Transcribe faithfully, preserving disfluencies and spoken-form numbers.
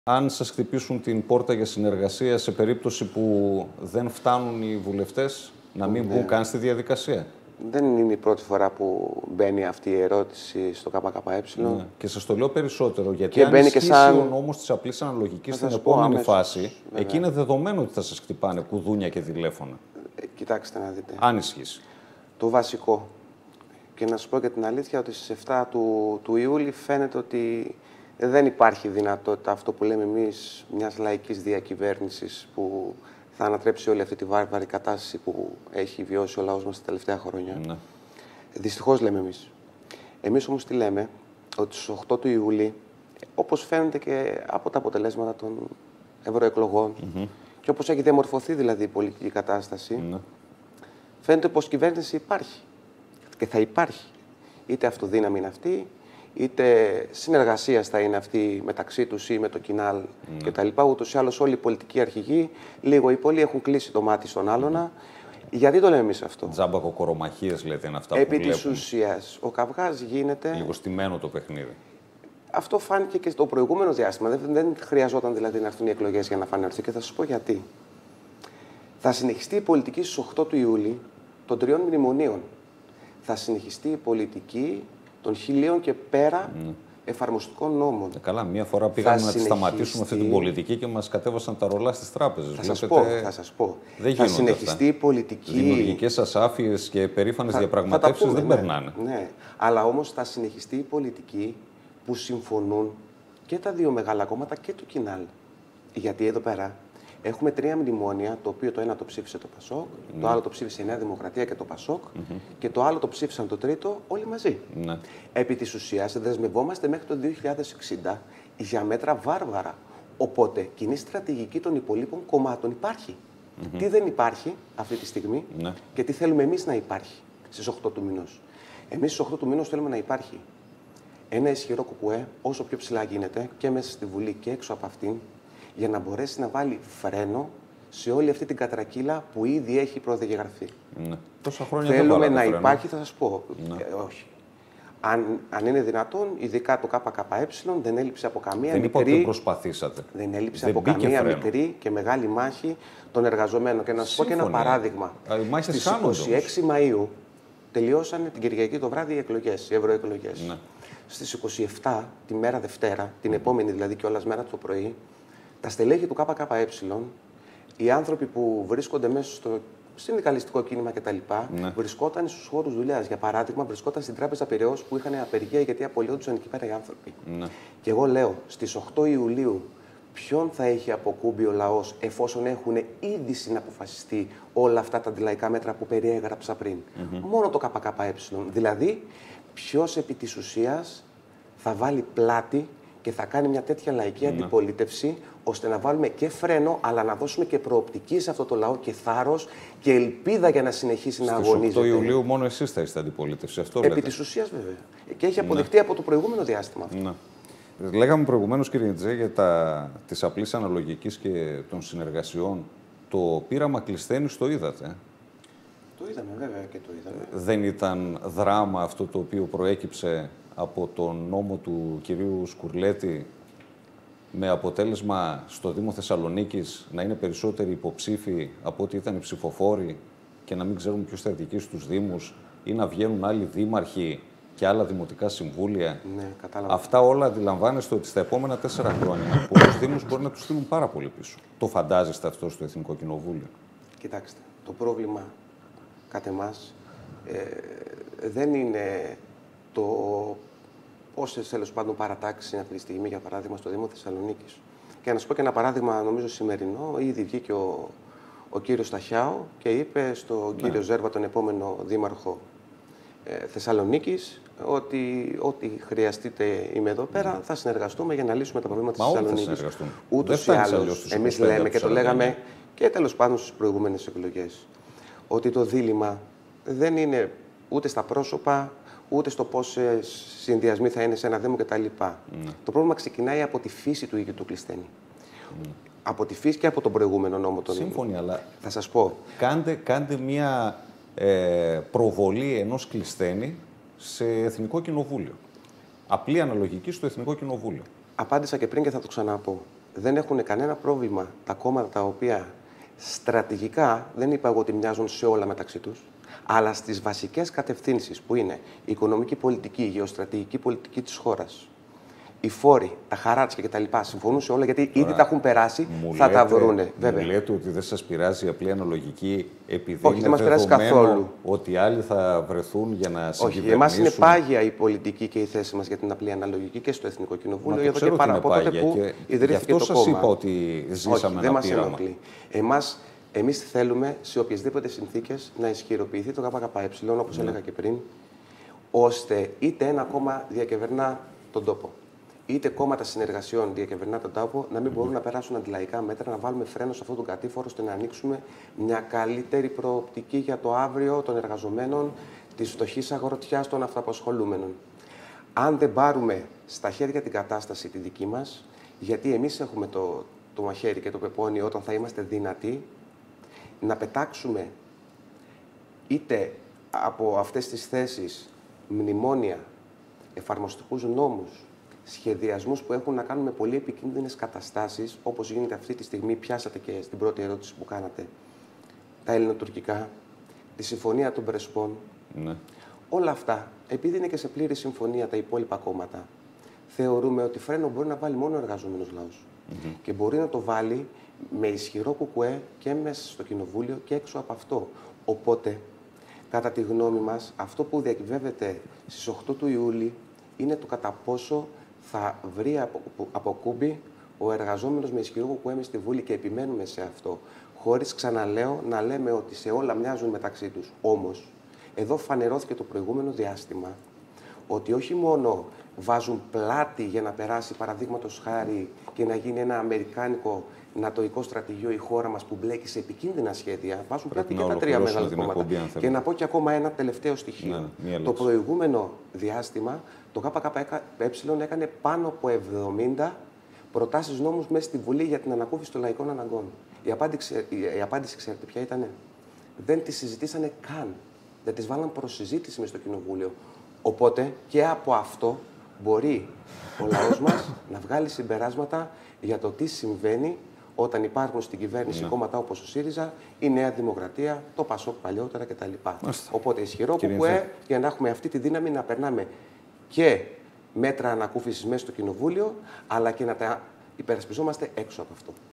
Αν σας χτυπήσουν την πόρτα για συνεργασία σε περίπτωση που δεν φτάνουν οι βουλευτές, να μην Ναι. μπουν καν στη διαδικασία. Δεν είναι η πρώτη φορά που μπαίνει αυτή η ερώτηση στο ΚΚΕ. Ναι. Και σας το λέω περισσότερο, γιατί Και αν μπαίνει ισχύσει και σαν... ο νόμος της απλής αναλογικής στην σας πω επόμενη αμέσως, φάση, βέβαια. εκεί είναι δεδομένο ότι θα σας χτυπάνε κουδούνια και τηλέφωνα. Ε, κοιτάξτε να δείτε. Αν ισχύσει. Το βασικό. Και να σας πω και την αλήθεια ότι στις εφτά του, του Ιούλη φαίνεται ότι δεν υπάρχει δυνατότητα αυτό που λέμε εμείς μιας λαϊκής διακυβέρνησης που θα ανατρέψει όλη αυτή τη βάρβαρη κατάσταση που έχει βιώσει ο λαός μας τα τελευταία χρόνια. Ναι. Δυστυχώς λέμε εμείς. Εμείς όμως τι λέμε, ότι στις οκτώ του Ιούλη, όπως φαίνεται και από τα αποτελέσματα των ευρωεκλογών Mm-hmm. και όπως έχει διαμορφωθεί δηλαδή η πολιτική κατάσταση, Ναι. φαίνεται πως κυβέρνηση υπάρχει και θα υπάρχει. Είτε αυτοδύναμη είναι αυτή, είτε συνεργασία θα είναι αυτή μεταξύ τους ή με το Κινάλ Ναι. κτλ. Ούτως ή άλλως όλοι οι πολιτικοί αρχηγοί, λίγο ή πολλοί, έχουν κλείσει το μάτι στον άλλονα. Γιατί το λέμε εμείς αυτό? Τζάμπα κοκορομαχίες, λέτε, είναι αυτά Επί που της βλέπουμε. ουσίας, ο καυγάς γίνεται... Λίγο στημένο το παιχνίδι. Αυτό φάνηκε και στο προηγούμενο διάστημα. Δεν, δεν χρειαζόταν δηλαδή να έρθουν οι εκλογές για να φανερθεί και θα σας πω γιατί. Θα συνεχιστεί η πολιτική στις οκτώ του Ιούλη των τριών μνημονίων. Θα συνεχιστεί η πολιτική των χιλίων και πέρα Mm. εφαρμοστικών νόμων. Ε, καλά, μία φορά πήγαμε να τη συνεχιστεί... σταματήσουμε αυτή την πολιτική και μας κατέβασαν τα ρολά στις τράπεζες. Θα σας Βλέπετε, πω, θα σας πω. Δεν θα γίνονται συνεχιστεί αυτά. η πολιτική... Δημιουργικές ασάφειες και περήφανες Θα- διαπραγματεύσεις θα τα δεν πούμε, ναι, περνάνε. Ναι. Αλλά όμως θα συνεχιστεί η πολιτική που συμφωνούν και τα δύο μεγάλα κόμματα και το Κινάλ. Γιατί εδώ πέρα έχουμε τρία μνημόνια, το οποίο το ένα το ψήφισε το Πασόκ, το άλλο το ψήφισε η Νέα Δημοκρατία και το Πασόκ και το άλλο το ψήφισαν το τρίτο όλοι μαζί. Ναι. Επί της ουσίας δεσμευόμαστε μέχρι το δύο χιλιάδες εξήντα για μέτρα βάρβαρα. Οπότε κοινή στρατηγική των υπολείπων κομμάτων υπάρχει. Τι δεν υπάρχει αυτή τη στιγμή Ναι. και τι θέλουμε εμείς να υπάρχει στις οκτώ του μηνός. Εμείς στις οκτώ του μηνός θέλουμε να υπάρχει ένα ισχυρό κουκουέ όσο πιο ψηλά γίνεται και μέσα στη Βουλή και έξω από αυτήν για να μπορέσει να βάλει φρένο σε όλη αυτή την κατρακύλα που ήδη έχει προδιαγραφεί. Ναι. Τόσα χρόνια δεν Θέλουμε βάλατε να φρένο. υπάρχει, θα σας πω, Ναι. ε, όχι. Αν, αν είναι δυνατόν, ειδικά το ΚΚΕ δεν έλειψε από καμία Δεν είπα ότι δεν μικρή, προσπαθήσατε. δεν έλειψε Δεν από μπήκε καμία φρένο. μικρή και μεγάλη μάχη των εργαζομένων. Και να σας πω και ένα Σύμφωνοι. παράδειγμα. Α, οι μάχες Στις χάνονται είκοσι έξι Μαΐου τελειώσανε την Κυριακή το βράδυ οι εκλογές, οι ευρωεκλογές. Ναι. Στις είκοσι επτά, τη μέρα Δευτέρα, την επόμενη δηλαδή κιόλας μέρα το πρωί, τα στελέχη του ΚΚΕ, οι άνθρωποι που βρίσκονται μέσα στο συνδικαλιστικό κίνημα κτλ. Ναι. Βρισκόταν στους χώρους δουλειάς. Για παράδειγμα, βρισκόταν στην Τράπεζα Πειραιώς που είχαν απεργία γιατί απολυόντουσαν εκεί πέρα οι άνθρωποι. Ναι. Και εγώ λέω, στις οκτώ Ιουλίου, ποιον θα έχει αποκούμπει ο λαός εφόσον έχουν ήδη συναποφασιστεί όλα αυτά τα αντιλαϊκά μέτρα που περιέγραψα πριν? Μόνο το ΚΚΕ. Δηλαδή, ποιος επί της ουσίας θα βάλει πλάτη και θα κάνει μια τέτοια λαϊκή αντιπολίτευση, ώστε να βάλουμε και φρένο, αλλά να δώσουμε και προοπτική σε αυτό το λαό και θάρρος και ελπίδα για να συνεχίσει να Στις αγωνίζεται. οκτώ Ιουλίου μόνο εσείς θα είστε αντιπολίτευση. Αυτό Επί λέτε. της ουσίας, βέβαια. Και έχει αποδειχτεί από το προηγούμενο διάστημα αυτό. Ναι. Λέγαμε προηγουμένως, κύριε Τζέ, για τα της απλής αναλογικής και των συνεργασιών. Το πείραμα Κλεισθένης το είδατε. ε? Το είδαμε, βέβαια, και το είδαμε. Δεν ήταν δράμα αυτό το οποίο προέκυψε από τον νόμο του κυρίου Σκουρλέτη, με αποτέλεσμα στο Δήμο Θεσσαλονίκης να είναι περισσότεροι υποψήφοι από ό,τι ήταν οι ψηφοφόροι και να μην ξέρουν ποιος θα διοικήσει τους Δήμους ή να βγαίνουν άλλοι δήμαρχοι και άλλα δημοτικά συμβούλια. Ναι, κατάλαβα. Αυτά όλα αντιλαμβάνεστε ότι στα επόμενα τέσσερα χρόνια πολλούς Δήμους μπορεί να τους στείλουν πάρα πολύ πίσω. Το φαντάζεστε αυτό στο Εθνικό Κοινοβούλιο? Κοιτάξτε, το πρόβλημα κατ' εμάς ε, δεν είναι το πόσες τέλος πάντων παρατάξεις είναι αυτή τη στιγμή, για παράδειγμα, στο Δήμο Θεσσαλονίκης. Και να σας πω και ένα παράδειγμα, νομίζω σημερινό, ήδη βγήκε ο, ο κύριος Σταχιάου και είπε στον Ναι. κύριο Ζέρβα, τον επόμενο δήμαρχο ε, Θεσσαλονίκης, ότι ό,τι χρειαστείτε είμαι εδώ πέρα, θα συνεργαστούμε για να λύσουμε τα προβλήματα της Μα όλοι θα Θεσσαλονίκης. συνεργαστούν. Ούτως Δεν ή φτάνεις αλλιώς άλλως, στους εμείς είκοσι πέντε λέμε και το από τους λέγαμε σαράντα και τέλος πάντων στις προηγούμενες εκλογές, ότι το δίλημμα δεν είναι ούτε στα πρόσωπα, ούτε στο πόσες συνδυασμοί θα είναι σε ένα Δήμο κτλ. Ναι. Το πρόβλημα ξεκινάει από τη φύση του ίδιου του Κλεισθένη. Από τη φύση και από τον προηγούμενο νόμο των Σύμφωνοι, αλλά Θα σας πω. κάντε, κάντε μια ε, προβολή ενός Κλεισθένη σε Εθνικό Κοινοβούλιο. Απλή αναλογική στο Εθνικό Κοινοβούλιο. Απάντησα και πριν και θα το ξαναπώ. δεν έχουν κανένα πρόβλημα τα κόμματα τα οποία στρατηγικά, δεν είπα εγώ ότι μοιάζουν σε όλα μεταξύ τους, αλλά στις βασικές κατευθύνσεις που είναι η οικονομική πολιτική, η γεωστρατηγική πολιτική της χώρας, οι φόροι, τα χαράτσια κτλ. Συμφωνούν σε όλα γιατί ήδη Τώρα, τα έχουν περάσει, θα λέτε, τα βρούνε. Βέβαια. Μου λέτε ότι δεν σας πειράζει η απλή αναλογική επειδή Όχι, είναι δεν μας πειράζει καθόλου. ότι άλλοι θα βρεθούν για να συγκυβερνήσουν. Όχι, εμάς είναι πάγια η πολιτική και η θέση μας για την απλή αναλογική και στο Εθνικό Κοινοβούλιο. Εδώ και πάρα από τότε που ιδρύθηκε το κόμμα. Γι' αυτό σας είπα ότι ζήσαμε Όχι, ένα δεν πείραμα. μας ενοχλεί. Εμάς, εμείς θέλουμε σε οποιασδήποτε συνθήκες να ισχυροποιηθεί το ΚΚΕ, όπως ναι. έλεγα και πριν, ώστε είτε ένα κόμμα διακυβερνά τον τόπο, είτε κόμματα συνεργασιών διακυβερνά τον τόπο, να μην μπορούν να περάσουν αντιλαϊκά μέτρα, να βάλουμε φρένο σε αυτόν τον κατήφορο, ώστε να ανοίξουμε μια καλύτερη προοπτική για το αύριο των εργαζομένων, της φτωχής αγροτιάς, των αυτοαπασχολούμενων. Αν δεν πάρουμε στα χέρια την κατάσταση τη δική μας, γιατί εμείς έχουμε το, το μαχαίρι και το πεπόνι όταν θα είμαστε δυνατοί, να πετάξουμε είτε από αυτές τις θέσεις μνημόνια, εφαρμοστικούς νόμους, σχεδιασμούς που έχουν να κάνουν με πολύ επικίνδυνες καταστάσεις, όπως γίνεται αυτή τη στιγμή, πιάσατε και στην πρώτη ερώτηση που κάνατε, τα ελληνοτουρκικά, τη συμφωνία των Πρεσπών. Ναι. Όλα αυτά, επειδή είναι και σε πλήρη συμφωνία τα υπόλοιπα κόμματα, θεωρούμε ότι φρένο μπορεί να βάλει μόνο ο εργαζόμενος λαός. Mm-hmm. Και μπορεί να το βάλει με ισχυρό κουκουέ και μέσα στο Κοινοβούλιο και έξω από αυτό. Οπότε, κατά τη γνώμη μας, αυτό που διακυβεύεται στις οκτώ του Ιούλη είναι το κατά πόσο θα βρει αποκούμπι ο εργαζόμενος με ισχυρό κουκουέ μες στη Βούλη και επιμένουμε σε αυτό. Χωρίς, ξαναλέω, να λέμε ότι σε όλα μοιάζουν μεταξύ τους. Όμως, εδώ φανερώθηκε το προηγούμενο διάστημα ότι όχι μόνο βάζουν πλάτη για να περάσει, παραδείγματος χάρη, και να γίνει ένα αμερικάνικο νατοϊκό στρατηγείο η χώρα μας που μπλέκει σε επικίνδυνα σχέδια, βάζουν πλάτη και τα τρία μεγάλα κόμματα. Και να πω και ακόμα ένα τελευταίο στοιχείο. Ναι, το προηγούμενο διάστημα το ΚΚΕ έκανε πάνω από εβδομήντα προτάσεις νόμους μέσα στη Βουλή για την ανακούφιση των λαϊκών αναγκών. Η απάντηση, η απάντηση ξέρετε ποια ήτανε? Δεν τις συζητήσανε καν. Δεν τις βάλαν προς συζήτηση μες στο Κοινοβούλιο. Οπότε και από αυτό μπορεί ο λαός μας να βγάλει συμπεράσματα για το τι συμβαίνει όταν υπάρχουν στην κυβέρνηση ναι. κόμματα όπως ο ΣΥΡΙΖΑ, η Νέα Δημοκρατία, το ΠΑΣΟΚ παλιότερα κτλ. Οπότε ισχυρό κουκουέ για να έχουμε αυτή τη δύναμη να περνάμε και μέτρα ανακούφισης μέσα στο Κοινοβούλιο, αλλά και να τα υπερασπιζόμαστε έξω από αυτό.